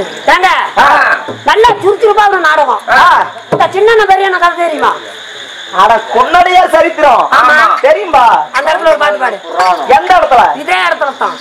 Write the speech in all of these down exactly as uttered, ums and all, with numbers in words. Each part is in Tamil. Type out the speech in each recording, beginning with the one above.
ஏங்க நல்லா சுறுசுறுப்பா ஒரு நாடகம். இந்த சின்ன பெரிய கதை தெரியுமா? அட கொன்னடையா சரித்திரம் தெரியும்பா. அந்த இடத்துல ஒரு பாட்டு பாடு. எந்த இடத்துல? இதே இடத்துல தான்.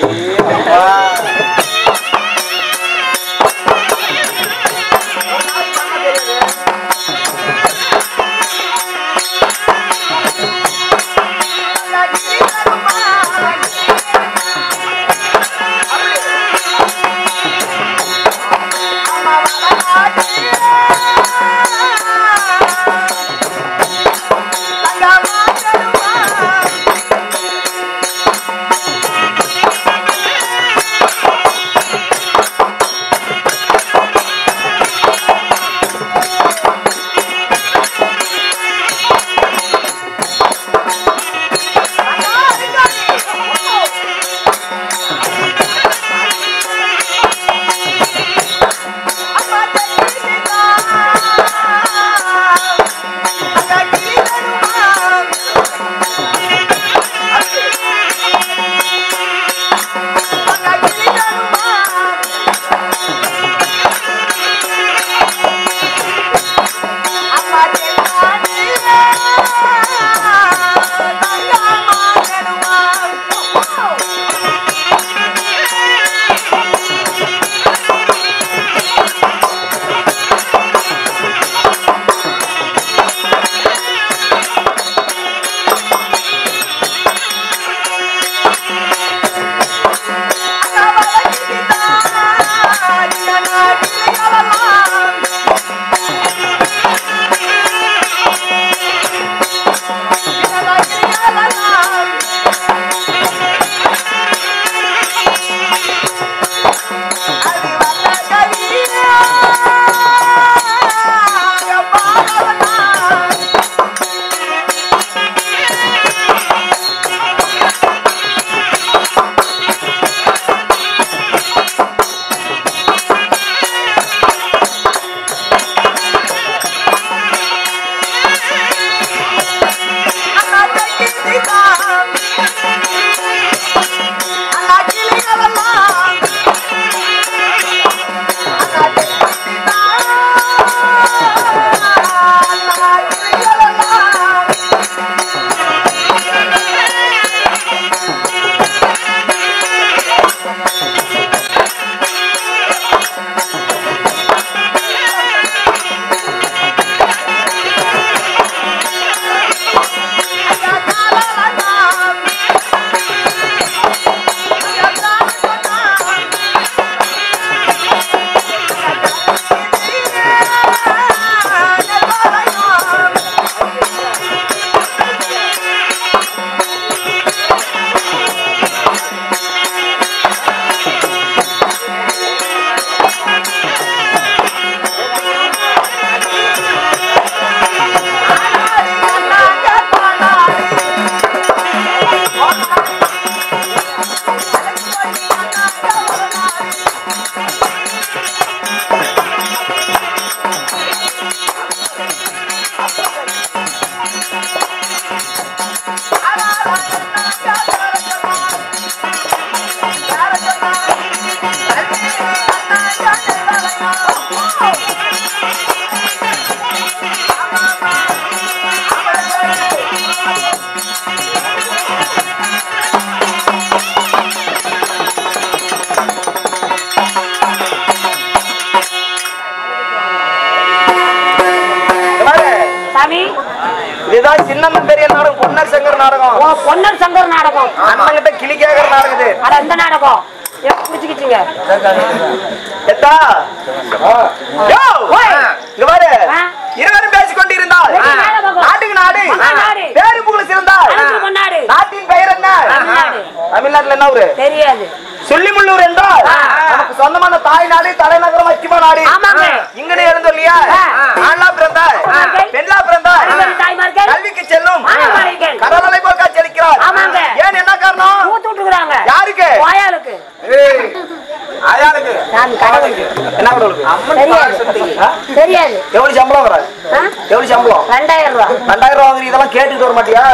இதுதான் சின்ன பெரிய நாடகம், பொன்னர் சங்கர் நாடகம். ஓ, பொன்னர் சங்கர் நாடகம். அண்ணங்கிட்ட கிளி கேக்குற நாடகம் இது. அட இந்த நாடகம் புடிச்சுக்கிட்டீங்க. எத்தா யோ இங்க பாரு, இருவரும் பேசிக் கொண்டிருந்தால் நாட்டுக்கு நாடு பேரு புகழ் சிறந்தால் நாட்டின் பெயர் என்ன? தமிழ்நாட்டுல என்ன ஊரு தெரியாது. சொல்லிமுள்ளூர் என்றால் நமக்கு சொந்தமான தாய் நாடு, தலைநகரம் மக்கிமா நாடு. இங்கனே இருந்தோம் இல்லையா? ஆண்லா பிறந்தாய், பெண்லா பிறந்தாய், கல்விக்கு செல்லும் கடலை போல் காட்சியளிக்கிறார். ஏன் என்ன காரணம்? யாருக்கு? ஆயாளுக்கு. என்ன தெரியாது. எவ்வளவு சம்பளம் வர? எவ்வளவு சம்பளம்? ரெண்டாயிரம் ரூபாய். ரெண்டாயிரம் ரூபாய் வாங்குறீங்க, இதெல்லாம் கேட்டுட்டு வர மாட்டியா?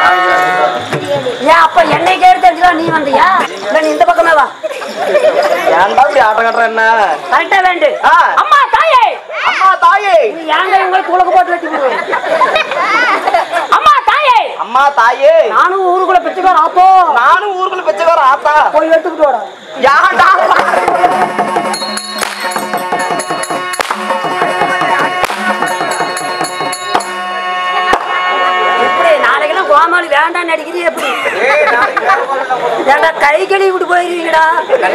ஏன் அப்ப என்னை கேட்டு தெரிஞ்சுக்கலாம், நீ வந்தியா? நீ இந்த பக்கமே வா. ஏன்டா இப்படி ஆட்டம் கட்டுற என்ன கரெக்டா வேண்டு அம்மா தாயே அம்மா தாயே ஏங்க உங்களை துளக்கு போட்டு வெட்டி போடுவேன் அம்மா தாயே அம்மா தாயே நானும் ஊருக்குள்ள பிச்சைக்கார ஆத்தோ நானும் ஊருக்குள்ள பிச்சைக்கார ஆத்தா போய் எடுத்துக்கிட்டு வரேன் யாண்டா கோமாளி வேண்டாம் நடிக்கிறீ எப்படி ஏண்டா கை கழுவி விட்டு போயிருவீங்கடா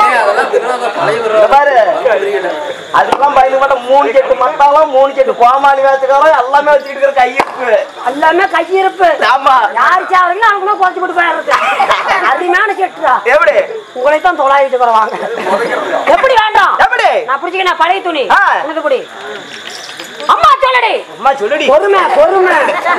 பாரு அதுக்கெல்லாம் பயந்து மாட்டோம் மூணு செட்டு மத்தாலும் மூணு செட்டு கோமாளி வச்சுக்காலும் எல்லாமே வச்சுக்கிட்டு இருக்கிற கையிருப்பு எல்லாமே கையிருப்பு ஆமா யாரு சாவீங்களோ அவங்களும் குறைச்சு போட்டு போயிடுறது அருமையான செட்டுடா எப்படி உங்களை தான் தொள்ளாயிட்டு வருவாங்க எப்படி வேண்டாம் எப்படி நான் பிடிச்சிக்க பழைய துணி உனக்கு பிடி அம்மா சொல்லடி அம்மா சொல்லடி பொறுமை பொறுமை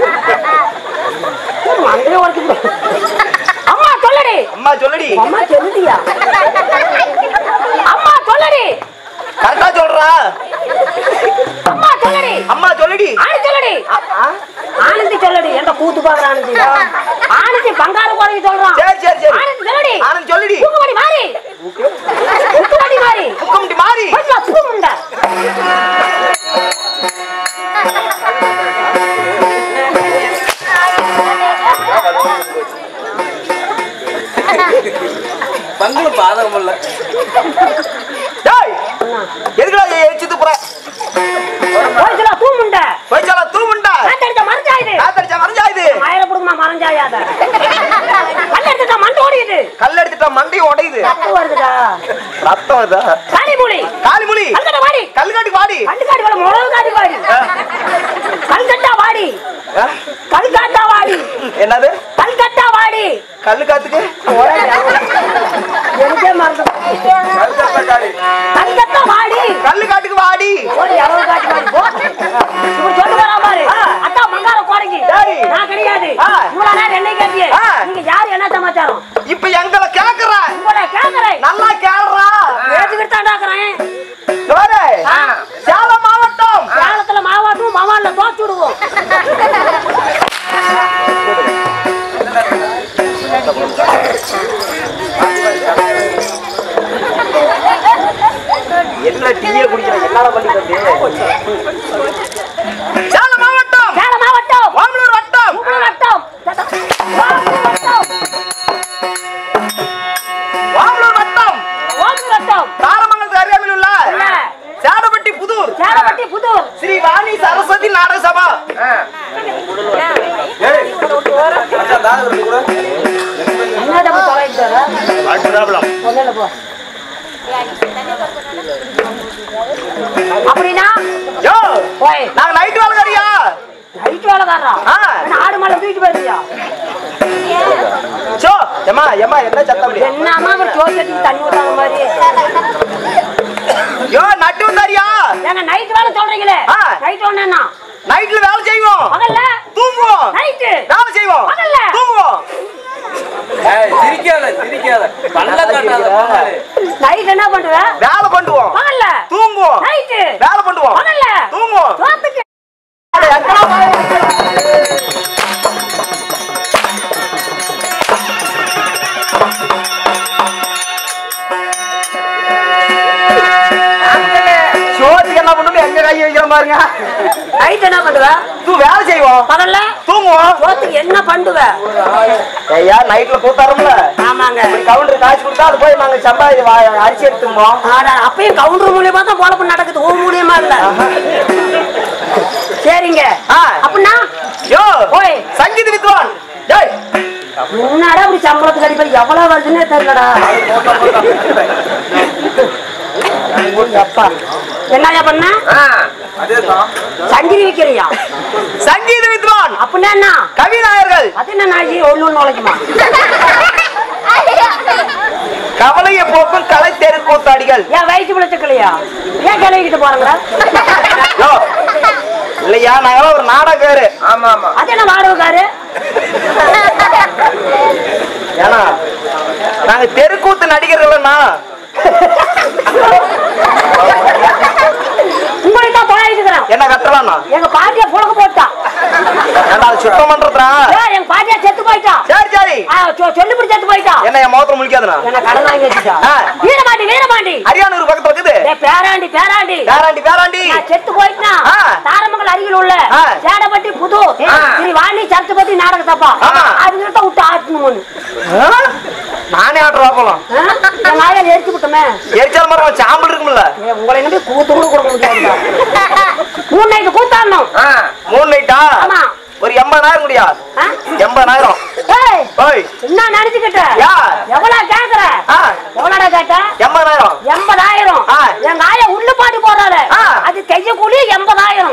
அம்மா சொல்லடி அம்மா சொல்லடி அம்மா சொல்லுடியா அம்மா சொல்லடி கரெக்டா சொல்றா அம்மா சொல்லடி அம்மா சொல்லடி ஆனந்தி சொல்லடி ஆனந்தி சொல்லடி என்ற கூத்து பாக்குற ஆனந்தி ஆனந்தி பங்காரு குறைஞ்சி சொல்றான் சரி சரி சரி ஆனந்தி சொல்லடி ஆனந்தி சொல்லடி தூக்குமடி மாறி தூக்குமடி மாறி தூக்குமடி மாறி கொஞ்சம் தூக்குமுண்ட பங்குல பாதகம் இல்ல டேய் எதுக்குடா ஏச்சிட்டு போற போய்ச்சல தூமுண்ட போய்ச்சல தூமுண்ட காத்தடிச்ச மரஞ்சாயிது காத்தடிச்ச மரஞ்சாயிது மயிர புடுமா மரஞ்சாயாத கல்ல எடுத்துட்டா மண்டை ஓடியுது கல்ல எடுத்துட்டா மண்டை உடையுது ரத்தம் வருதுடா ரத்தம் வருதா காளிமுலி காளிமுலி கல்கட்ட வாடி கல்காட்டி வாடி கல்காட்டி வாடி முளவு காட்டி வாடி கல்கட்டா வாடி கல்காட்டா வாடி என்னது கல்கட்டா வாடி கல்லு காத்துக்கு எனக்கே மறந்து கல்கட்டா வாடி கல்லு காட்டுக்கு வாடி ஒரு எவ்வளவு காட்டி வாடி போ இப்படி சொல்லு வரா பாரு அத்தா மங்கார கோடங்கி நான் கிடையாது இவ்வளவு நேரம் என்ன கேட்டியே நீங்க யாரு என்ன சமாச்சாரம் இப்ப எங்களை கேக்குற உங்களை கேக்குறேன் நல்லா கேளுறா பேசிக்கிட்டு தான் டாக்குறேன் சேலம் மாவட்டம் சேலத்துல மாவட்டம் மவான்ல தோச்சு விடுவோம் என்ன டீயே குடிக்கிற என்னடா பண்ணிட்டு சேலம் மாவட்டம் சேலம் மாவட்டம் ஓமலூர் வட்டம் ஓமலூர் வட்டம் ஓமலூர் வட்டம் ஓமலூர் வட்டம் ஓமலூர் வட்டம் தாரமங்கலத்துக்கு அருகாமையில் உள்ள சேடப்பட்டி புதூர் சேடப்பட்டி புதூர் ஸ்ரீ வாணி சரஸ்வதி நாடக சபா என்ன தப்பு தொலைஞ்சாரா போ அப்படினா யோ போய் நாங்க நைட் வேலைக்காரியா நைட் வேலைக்காரரா ஆடு மாலை தூக்கிட்டு போறியா சோ ஏமா ஏமா என்ன சத்தம் என்னமா ஒரு ஜோதிக்கு தண்ணி ஊத்தாத மாதிரி யோ நட்டு வந்தாரியா ஏங்க நைட் வேலை சொல்றீங்களே நைட் ஒண்ணேனா நைட்ல வேலை செய்வோம் பகல்ல தூங்குவோம் நைட் வேலை செய்வோம் பகல்ல தூங்குவோம் ஏய் சிரிக்காத சிரிக்காத பல்ல காட்டாத பல்ல நைட் என்ன பண்ணுவ வேலை பண்ணுவோம் பகல்ல தூங்குவோம் நைட் வேலை பண்ணுவோம் பகல்ல தூங்குவோம் தோத்துக்கு சோத்துக்கு என்ன பண்ணுங்க எங்க கை வைக்கிற பாருங்க நைட் என்ன பண்ணுவ தூ வேலை செய்வோம் பகல்ல தூங்குவோம் சோத்துக்கு என்ன பண்ணுவ ஐயா நைட்ல கூத்தாரும்ல ஆமாங்க கவுண்டர் காசு கொடுத்தா அது போய் நாங்க சம்பாதி அரிசி எடுத்துப்போம் அப்பயும் கவுண்டர் மூலியமா தான் பொழப்பு நடக்குது ஓ மூலியமா இல்ல சரிங்க அப்படின்னா யோ ஓய் சங்கீத வித்வான் டேய் முன்னாடி அப்படி சம்பளத்துக்கு அடிப்படை எவ்வளவு வருதுன்னே தெரியலடா என்னையா பண்ண சங்கிலி விக்கிறியா சங்கீத வித்வான் அப்படின்னா என்ன கவிநாயர்கள் அது என்ன நாயி ஒண்ணு நுழைக்குமா கவலையை போக்கும் கலை தெரு கூத்தாடிகள் ஏன் வயிற்று பிடிச்சக்கலையா ஏன் கிளவிக்கிட்டு போறாங்களா இல்லையா நாங்களாம் ஒரு நாடகாரு ஆமா ஆமா அது என்ன வாடகைக்காரு ஏன்னா நாங்க தெருக்கூத்து நடிகர்கள்னா உங்களை தான் தொலைக்கிறேன் என்ன கட்டலாம்னா எங்க பாட்டியா புழக்க போட்டா சுத்தம் பண்றதா எங்க பாட்டியா செத்து போயிட்டா சரி சரி சொல்லிப்படி செத்து போயிட்டா என்ன என் முகத்துல முழிக்காதுனா என்ன கடன் வாங்கி வச்சுட்டா வீரபாண்டி வீரபாண்டி பேராண்டி பேராண்டி பேராண்டி பேராண்டி நான் செத்து போயிட்டா தாரமங்கல் அருகில் உள்ள சேடப்பட்டி புது ஸ்ரீ வாணி சரத்துபதி நாடக தப்பா அதுகிட்ட விட்டு ஆட்டணும் நானே ஆடுறா போலாம் நாயை எரிச்சு விட்டோமே எரிச்சால் மரம் சாம்பல் இருக்கும்ல உங்களை நம்பி கூத்து கூட கொடுக்க முடியாது மூணு நைட்டு கூத்தாடணும் மூணு நைட்டா ஆமா ஒரு எண்பதாயிரம் முடியா எண்பதாயிரம் என்ன நினைச்சுக்கிட்ட எவ்வளவு கேக்குற எவ்வளோடா கேட்ட எண்பதாயிரம் எண்பதாயிரம் எங்க ஆயா உள்ள பாட்டு போறாரு அது கைய கூலி எண்பதாயிரம்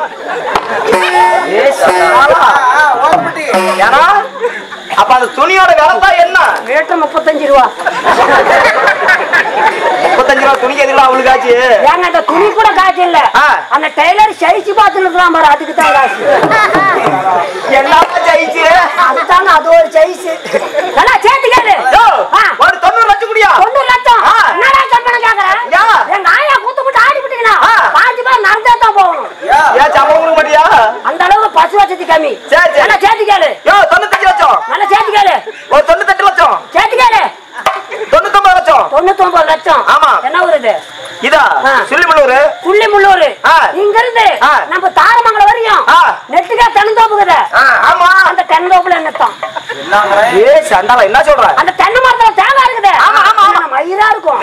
ஏன்னா அப்ப அந்த துணியோட விலை என்ன ரேட்டு முப்பத்தஞ்சு ரூபா முப்பத்தஞ்சு ரூபா துணிக்கு எதுலாம் அவளுக்கு ஆச்சு ஏங்க அந்த துணி கூட காசு இல்ல அந்த டெய்லர் சைச்சு பார்த்துட்டு இருக்கலாம் பாரு அதுக்கு தான் காசு என்ன சைச்சு அதுதாங்க அது ஒரு சைஸ் நல்லா சேர்த்துக்காது ஒரு தொண்ணூறு லட்சம் முடியா தொண்ணூறு லட்சம் என்னடா சம்பளம் கேக்குறேன் எங்க ஆயா கூத்து போட்டு ஆடி விட்டீங்கன்னா பாஞ்சு பேர் நடந்தே தான் போகணும் ஏன் சம்பளம் கொடுக்க மாட்டியா அந்த அளவுக்கு பசு வசதி கம்மி நல்லா சேர்த்துக்காது தொண்ணூத்தஞ்சு லட்சம் நல்லா சேர்த்துக்காது ஒரு தொண்ணூத்தெட்டு லட்சம் சேர்த்துக்காது தொண்ணூத்தொன்பது லட்சம் தொண்ணூத்தொன்பது லட்சம் ஆமா என்ன ஊர் இது இதா சுள்ளிமுள்ளூர் சுள்ளிமுள்ளூர் இங்க இருந்து நம்ம தாரமங்கலம் வரையும் நெட்டுக்கா தென்னந்தோப்புக்குது ஆமா அந்த தென்னந்தோப்புல என்னத்தான் ஏ சண்டால என்ன சொல்ற அந்த தென்னை மரத்துல தேங்காய் இருக்குது ஆமா ஆமா மயிரா இருக்கும்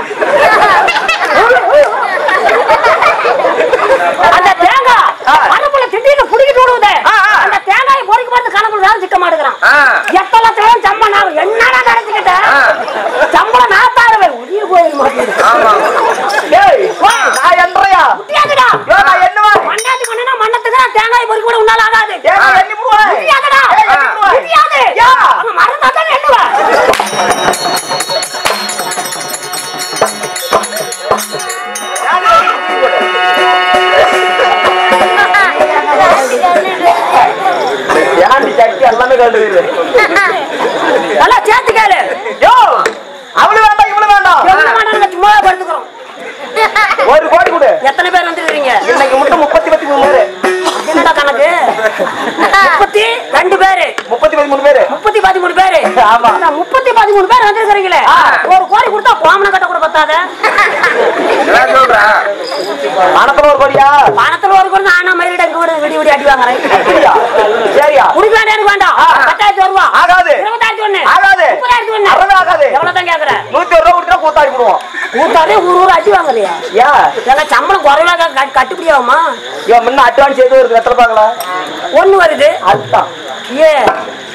அந்த தேங்காய் கணக்குள்ள திடீர்னு புடிக்கிட்டு விடுவது அந்த தேங்காயை பொறுக்கி பார்த்து கணக்குள்ள வேலை சிக்க மாட்டேங்கிறான் எட்டு லட்சம் சம்பளம் நான் என்னடா நினைச்சுக்கிட்ட சம்பளம் நாத்தாருவேன் உயிர் போயிட மாட்டேங்குது மண்ணாத்தி மண்ணா மண்ணத்துக்கு தேங்காய் பொறுக்கி கூட உன்னால ஆகாது மறந்தா தான் எண்ணுவேன் எல்லாமே கண்டுது நல்லா சேர்த்து கேளு அவ்வளவு வேண்டாம் இவ்வளவு வேண்டாம் சும்மா படுத்துக்கிறோம் ஒரு கோடி கொடு எத்தனை பேர் வந்துருக்கீங்க இன்னைக்கு மட்டும் முப்பத்தி பத்தி மூணு பேரு என்னடா கணக்கு முப்பத்தி ரெண்டு பேரு முப்பத்தி பதிமூணு பேரு முப்பத்தி பதிமூணு பேரு ஆமா முப்பத்தி பதிமூணு பேர் வந்துருக்கீங்களே ஒரு கோடி கொடுத்தா கோமன கட்ட கூட பத்தாத பணத்துல ஒரு கோடியா பணத்துல ஒரு கோடி ஆனா மயிலிட விடி விடி அடி வாங்குறேன் சரியா குடிக்க வேண்டாம் எனக்கு வேண்டாம் பத்தாயிரத்தி ரூபா ஆகாது இருபத்தாயிரத்தி ஒண்ணு ஆகாது முப்பதாயிரத்தி ஒண்ணு அறுபது ஆகாது எவ்வளவு தான் கேக்குற நூத்தி ஒரு ரூபா கொடுத்தா கூத்தாடி விடுவோம் கூத்தாடி ஊர் ஊர் அடி வாங்குறியா ஏன் எங்க சம்பளம் குறைவா கட்டுப்படி ஆகுமா இவன் முன்ன அட்வான்ஸ் எதுவும் இருக்கு எத்தனை பாக்கல ஒண்ணு வருது அதுதான் ஏ